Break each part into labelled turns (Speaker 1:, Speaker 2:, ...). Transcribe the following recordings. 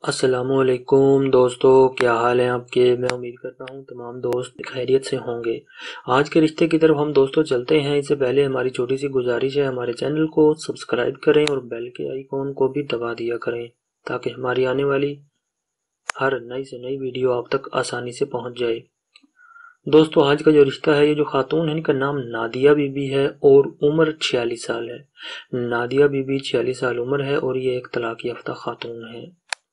Speaker 1: السلام علیکم دوستو، کیا حال ہیں آپ کے؟ میں امید کرتا ہوں تمام دوست خیریت سے ہوں گے۔ آج کے رشتے کی طرف ہم دوستو چلتے ہیں۔ اس سے پہلے ہماری چھوٹی سی گزارش ہے، ہمارے چینل کو سبسکرائب کریں اور بیل کے آئیکن کو بھی دبا دیا کریں تاکہ ہماری آنے والی ہر نئی سے نئی ویڈیو آپ تک آسانی سے پہنچ جائے۔ دوستو آج کا جو رشتہ ہے، یہ جو خاتون ہے ان کا نام نادیہ بی بی ہے اور عمر 46 سال ہے۔ نادیہ بی بی 46 سال عمر ہے اور یہ ایک طلاق یافتہ خاتون ہے۔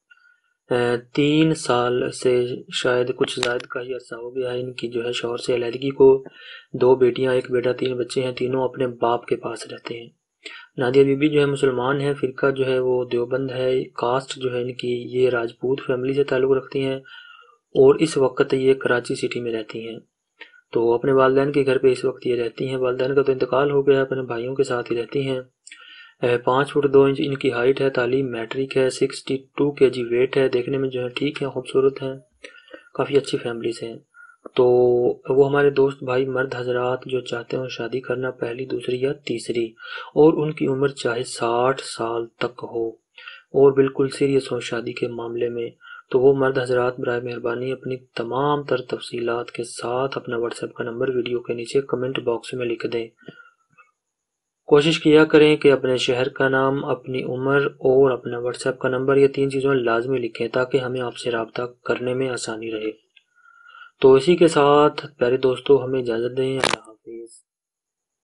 Speaker 1: 3 سال سے شاید کچھ زائد کا ہی عرصہ ہو گیا ہے ان کی جو ہے شوہر سے علیحدگی کو۔ 2 بیٹیاں، 1 بیٹا، 3 بچے ہیں، تینوں اپنے باپ کے پاس رہتے ہیں۔ نادیہ بی بی جو ہے مسلمان ہے، فرقہ جو ہے وہ دیوبند ہے، کاسٹ جو ہے ان کی یہ راجپوت فیملی سے تعلق رکھتی ہیں اور اس وقت یہ کراچی سٹی میں رہتی ہیں۔ تو اپنے والدین کے گھر پہ اس وقت یہ رہتی ہیں۔ والدین کا تو انتقال ہو گیا، اپنے بھائیوں کے ساتھ ہی رہتی ہیں۔ 5 فٹ 2 انچ ان کی ہائٹ ہے، تعلیم میٹرک ہے، 62 kg ویٹ ہے، دیکھنے میں جو ہے ٹھیک ہے، خوبصورت ہیں، کافی اچھی فیملی سے ہیں۔ تو وہ ہمارے دوست بھائی مرد حضرات جو چاہتے ہیں شادی کرنا، پہلی، دوسری یا تیسری، اور ان کی عمر چاہے 60 سال تک ہو اور بالکل سیریس ہو شادی کے معاملے میں، تو وہ مرد حضرات برائے مہربانی اپنی تمام تر تفصیلات کے ساتھ اپنا واٹس ایپ کا نمبر ویڈیو کے نیچے کمنٹ باکس میں لکھ دیں۔ کوشش کیا کریں کہ اپنے شہر کا نام، اپنی عمر اور اپنا واٹس ایپ کا نمبر، یہ 3 چیزوں لازمی لکھیں تاکہ ہمیں آپ سے رابطہ کرنے میں آسانی رہے۔ تو اسی کے ساتھ پیارے دوستوں ہمیں اجازت دیں، اللہ حافظ۔